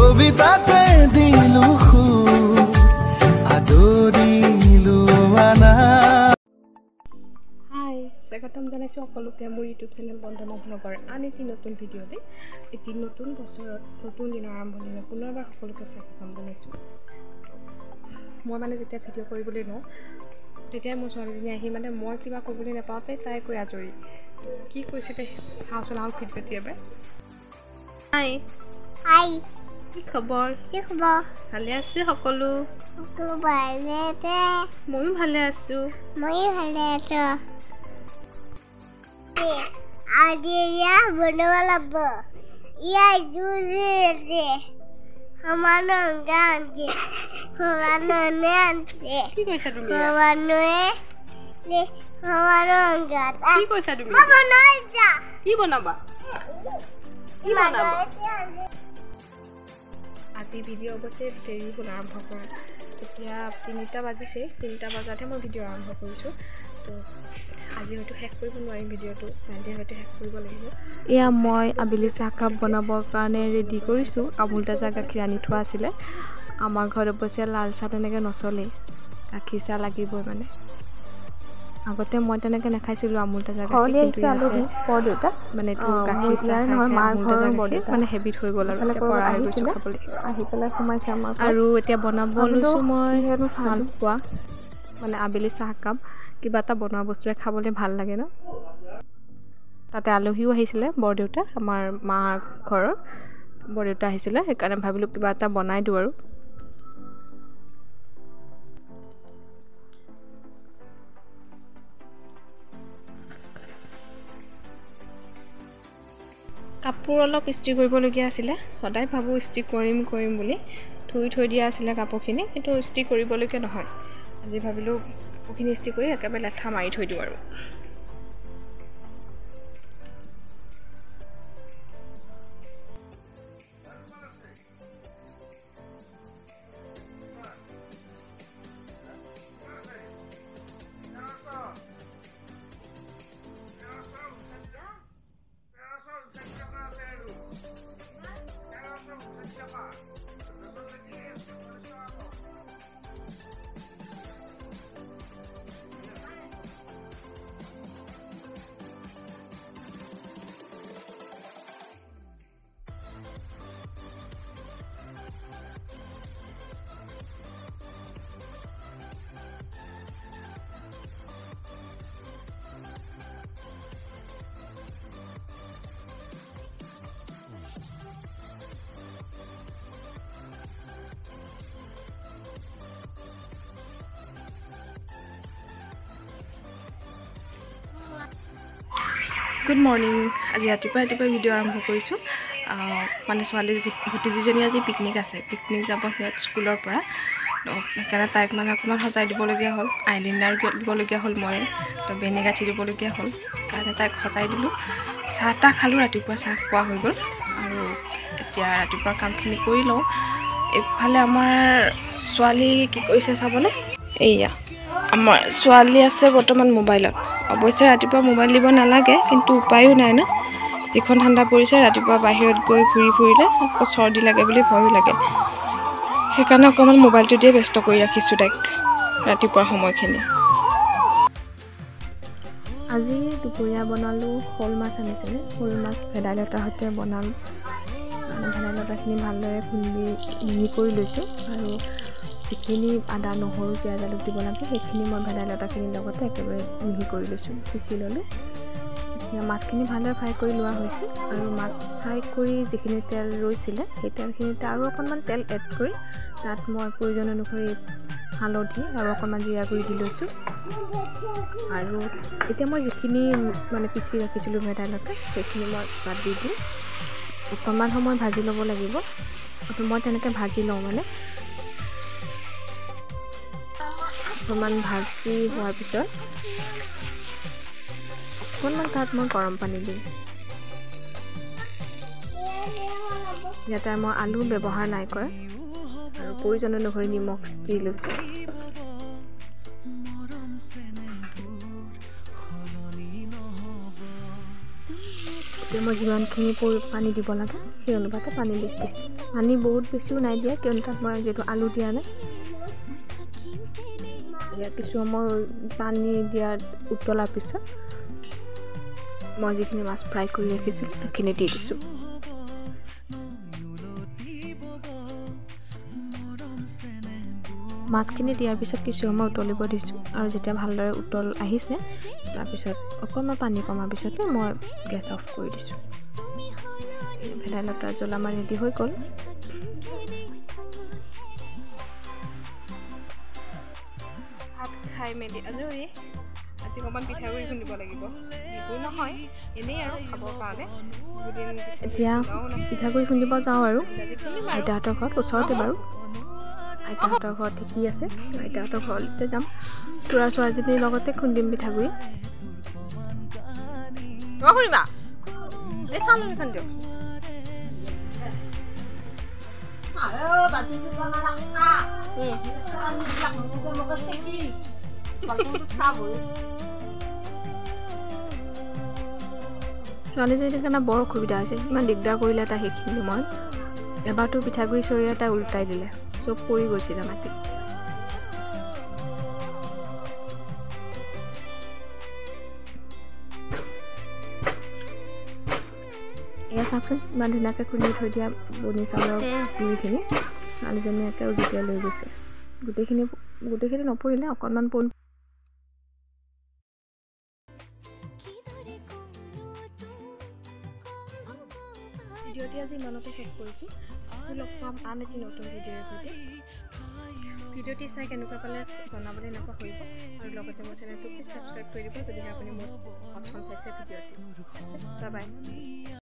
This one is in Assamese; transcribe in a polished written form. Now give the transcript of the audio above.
কবিতাতে দিলো সুৰ আদৰিলো মানা। হাই, স্বাগতম জনাইছোঁ সকলোকে মোৰ ইউটিউব চেনেল বন্দনা ব্লগৰ আন এটি নতুন ভিডিঅ'লৈ। এটি নতুন বছৰত নতুন দিনৰ আৰম্ভণিলৈ পুনৰবাৰ সকলোকে স্বাগতম জনাইছোঁ। মই মানে যেতিয়া ভিডিঅ' কৰিবলৈ লওঁ তেতিয়াই মোৰ ছোৱালীজনী আহি মানে মই কিবা ক'বলৈ নাপাওঁতে তাই কৈ আজৰি। কি কৈছিলে চাওঁচোন আহক ভিডিঅ'টি এবাৰ। হাই হাই, কি খবৰ? কি খবৰ? ভালে আছে সকলো? সকলো ভালে আছে? ময়ো ভালে আছোঁ। ময়ো ভালে আছোঁ। আজি ইয়া বনাব লাগিব। ইয়া জুলি আছে সমানৰ গানছে সমানে আনছে। কি কৈছা তুমি? সমানৰ গান কি কৈছা তুমি? কি বনাবা? কি বনাবা? আজি ভিডিঅ' অৱশ্যে দেৰি হ'ল আৰম্ভ কৰা। এতিয়া 3টা বাজিছে, 3টা বজাতহে মই ভিডিঅ' আৰম্ভ কৰিছোঁ। তো আজি হয়তো শেষ কৰিব নোৱাৰিম ভিডিঅ'টো, কাইলৈ হয়তো শেষ কৰিব লাগিব। এয়া মই আবেলি চাহকাপ বনাবৰ কাৰণে ৰেডি কৰিছোঁ। আমুল তাজা গাখীৰ আনি থোৱা আছিলে। আমাৰ ঘৰত অৱশ্যে লাল চাহ তেনেকৈ নচলেই, গাখীৰ চাহ লাগিবই মানে। আগতে মই তেনেকৈ নাখাইছিলোঁ আমুল তাজা গাখীৰ, মানে গাখীৰ চাহ মানে হেবিট হৈ গ'ল আৰু পৰা হৈ গৈছোঁ খাবলৈ। আহি পেলাই সোমাইছে আমাৰ আৰু এতিয়া বনাব লৈছোঁ মই মালপোৱা, মানে আবেলি চাহকাপ কিবা এটা বনোৱা বস্তুৰে খাবলৈ ভাল লাগে ন। তাতে আলহীও আহিছিলে, বৰদেউতা আমাৰ মাৰ ঘৰৰ বৰদেউতা আহিছিলে, সেইকাৰণে ভাবিলোঁ কিবা এটা বনাই দিওঁ আৰু। কাপোৰ অলপ ইস্ত্ৰি কৰিবলগীয়া আছিলে। সদায় ভাবোঁ ইস্ত্ৰি কৰিম বুলি, ধুই থৈ দিয়া আছিলে কাপোৰখিনি, কিন্তু ইস্ত্ৰি কৰিবলগীয়া নহয়। আজি ভাবিলোঁ কাপোৰখিনি ইস্ত্ৰি কৰি একেবাৰে লেঠা মাৰি থৈ দিওঁ আৰু। Good morning. আজি ৰাতিপুৱা ভিডিঅ' আৰম্ভ কৰিছোঁ। মানে ছোৱালীৰ ভতিজীজনী আজি পিকনিক আছে, পিকনিক যাব সিহঁত স্কুলৰ পৰা। সেইকাৰণে তাইক মানে অকণমান সজাই দিবলগীয়া হ'ল, আইলাইনাৰ দিবলগীয়া হ'ল, মই তো বেনি গাঁঠি দিবলগীয়া হ'ল, সেইকাৰণে তাইক সজাই দিলোঁ। চাহ তাহ খালোঁ, ৰাতিপুৱা চাহ খোৱা হৈ গ'ল। আৰু এতিয়া ৰাতিপুৱাৰ কামখিনি কৰি লওঁ। এইফালে আমাৰ ছোৱালী কি কৰিছে চাবলৈ। এইয়া আমাৰ ছোৱালী আছে বৰ্তমান মোবাইলত। অৱশ্যে ৰাতিপুৱা মোবাইল দিব নালাগে, কিন্তু উপায়ো নাই ন। যিখন ঠাণ্ডা পৰিছে, ৰাতিপুৱা বাহিৰত গৈ ঘূৰি ফুৰিলে আকৌ চৰ্দি লাগে বুলি ভয়ো লাগে। সেইকাৰণে অকণমান মোবাইলটো দিয়ে ব্যস্ত কৰি ৰাখিছোঁ তাইক ৰাতিপুৱাৰ সময়খিনি। আজি দুপৰীয়া বনালোঁ, শ'ল মাছ আনিছিলে, শ'ল মাছ ভেদাইলতাৰ সৈতে বনালোঁ। ভেদাইলতাখিনি ভালদৰে মিহি কৰি লৈছোঁ, আৰু যিখিনি আদা নহৰু পিঁয়াজ আলু দিব লাগে সেইখিনি মই ভেদাইলতাখিনিৰ লগতে একেবাৰে মিহি কৰি লৈছোঁ, পিচি ল'লোঁ। এতিয়া মাছখিনি ভালদৰে ফ্ৰাই কৰি লোৱা হৈছে, আৰু মাছ ফ্ৰাই কৰি যিখিনি তেল ৰৈছিলে সেই তেলখিনিতে আৰু অকণমান তেল এড কৰি তাত মই প্ৰয়োজন অনুসৰি হালধি আৰু অকণমান জিৰা গুড়ি দি লৈছোঁ। আৰু এতিয়া মই যিখিনি মানে পিচি ৰাখিছিলোঁ ভেদাইলতা, সেইখিনি মই তাত দি দিওঁ। অকণমান সময় ভাজি ল'ব লাগিব, মই তেনেকৈ ভাজি লওঁ মানে। অকণমান ভাজি হোৱাৰ পিছত অকণমান তাত মই গৰম পানী দিম। ইয়াতে মই আলু ব্যৱহাৰ নাই কৰা, আৰু প্ৰয়োজন অনুসৰি নিমখ দি লৈছোঁ। এতিয়া মই যিমানখিনি পানী দিব লাগে সেই অনুপাতে পানী দিছোঁ পানী বহুত বেছিও নাই দিয়া কিয়নো তাত মই যিহেতু আলু দিয়া নাই এতিয়া কিছু সময় পানী দিয়াৰ উতলাৰ পিছত মই যিখিনি মাছ ফ্ৰাই কৰি ৰাখিছিলোঁ সেইখিনি দি দিছোঁ মাছখিনি দিয়াৰ পিছত কিছু সময় উতলিব দিছোঁ আৰু যেতিয়া ভালদৰে উতল আহিছে তাৰপিছত অকণমান পানী কমাৰ পিছতে মই গেছ অফ কৰি দিছোঁ ভেদাইলতা জোল আমাৰ ৰেডি হৈ গ'ল ভাত খাই মেলি আজৰি আজি অকণমান পিঠাগুড়ি খুন্দিব লাগিব বিহু নহয় এনেই আৰু খাবৰ কাৰণে এতিয়া পিঠাগুড়ি খুন্দিব যাওঁ আৰু আইতাহঁতৰ ঘৰত ওচৰতে বাৰু আইতাহঁতৰ ঘৰত ঢেঁকী আছে আইতাহঁতৰ ঘৰলৈতে যাম চোৰা ছোৱালীজনীৰ লগতে খুন্দিম পিঠাগুড়ি কৰিবা এই চালনীখন দিয়ক ছোৱালীজনীৰ কাৰণে বৰ অসুবিধা হৈছে ইমান দিগদাৰ কৰিলে তাই সেইখিনি মই এবাৰতো পিঠাগুড়ি চৰিয়া তাই উল্টাই দিলে চব পৰি গৈছিলে মাটি এয়া চাওকচোন ইমান ধুনীয়াকৈ খুন্দি থৈ দিয়া বনি চাউলৰ গুড়িখিনি ছোৱালীজনীয়ে একে উজুতিয়াই লৈ গৈছে গোটেইখিনি নপৰিলে অকণমান পৰি ভিডিঅ'টি আজি ইমানতে শেষ কৰিছোঁ লগ পাম আন এটি নতুন ভিডিঅ'ৰ সৈতে ভিডিঅ'টি চাই কেনেকুৱা পালে জনাবলৈ নাপাহৰিব আৰু লগতে মোৰ চেনেলটো প্লিজ ছাবস্ক্ৰাইব কৰি দিব যদিহে আপুনি মোৰ প্ৰথম চাইছে ভিডিঅ'টি বাই বাই